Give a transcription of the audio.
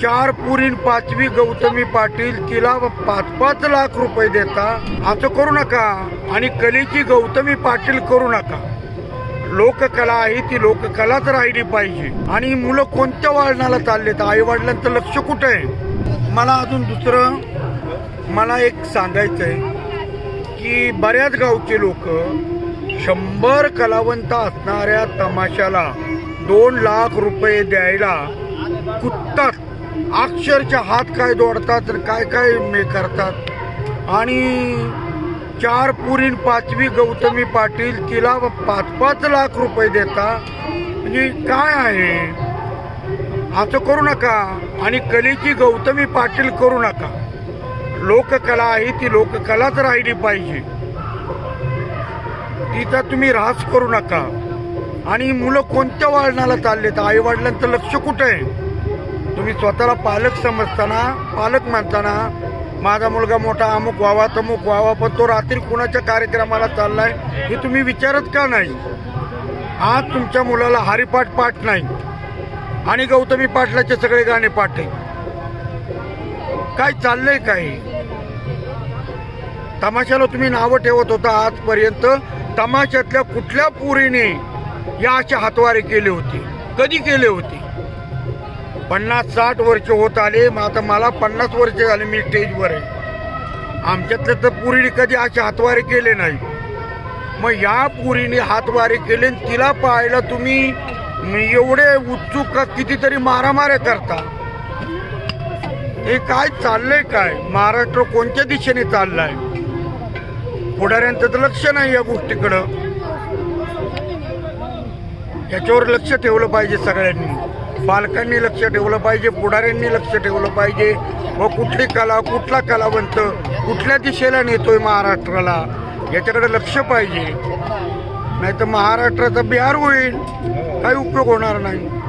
4 पुरीन 5वी गौतमी पाटील तिला 5-5 लाख रुपये देता, असं करू नका. आणि कलेची गौतमी पाटील करू नका. लोककला आहे ती लोककलाच राहिली पाहिजे. आणि मुलं कोणत्या वळणाला चाललेत, आई वडिलांचं लक्ष कुठं आहे. मला अजून दुसरं मला एक सांगायचं आहे की बऱ्याच गावचे लोक 100 कलावंत असणाऱ्या तमाशाला 2 लाख रुपये द्यायला कुत्तात. अक्षरशः हात काय दोडतात, काय काय मे करतात. आणि 4 पुरीन 5वी गौतमी पाटील तिला 5-5 लाख रुपये देता, म्हणजे काय आहे. असं करू नका. आणि कलेची गौतमी पाटील करू नका. लोककला आहे ती लोककलाच राहिली पाहिजे. तिचा तुम्ही ऱ्हास करू नका. आणि मुलं कोणत्या वळणाला चाललेत, आई वडिलांचं लक्ष कुठं आहे. तुम्ही स्वतःला पालक समजताना, पालक म्हणताना माझा मुलगा मोठा अमुक व्हावा तमुक व्हावा, पण तो रात्री कुणाच्या कार्यक्रमाला चाललाय हे तुम्ही विचारत का नाही. आज तुमच्या मुलाला हरिपाठ पाठ नाही आणि गौतमी पाटलाचे सगळे गाणे पाठ आहे. काय चाललंय काय. तमाशाला तुम्ही नावं ठेवत होता. आजपर्यंत तमाशातल्या कुठल्या पुरीने या अशा हातवारे केले होते, कधी केले होते. 50-60 वर्ष होत आले. आता मला 50 वर्ष झाले, मी स्टेजवर आहे. आमच्यातल्या तर पुरीने कधी असे हातवारे केले नाही. मग या पुरीने हातवारे केले, तिला पाहायला तुम्ही एवढे उत्सुक कितीतरी मारामाऱ्या करता. हे काय चाललंय काय. महाराष्ट्र कोणत्या दिशेने चाललाय. पुढाऱ्यांचं तर लक्ष नाही या गोष्टीकडं. याच्यावर लक्ष ठेवलं पाहिजे सगळ्यांनी. पालकांनी लक्ष ठेवलं पाहिजे, पुढाऱ्यांनी लक्ष ठेवलं पाहिजे. व कुठली कला, कुठला कलावंत कुठल्या दिशेला नेतोय महाराष्ट्राला, याच्याकडे लक्ष पाहिजे. नाही तर महाराष्ट्राचा बिहार होईल, काही उपयोग होणार नाही.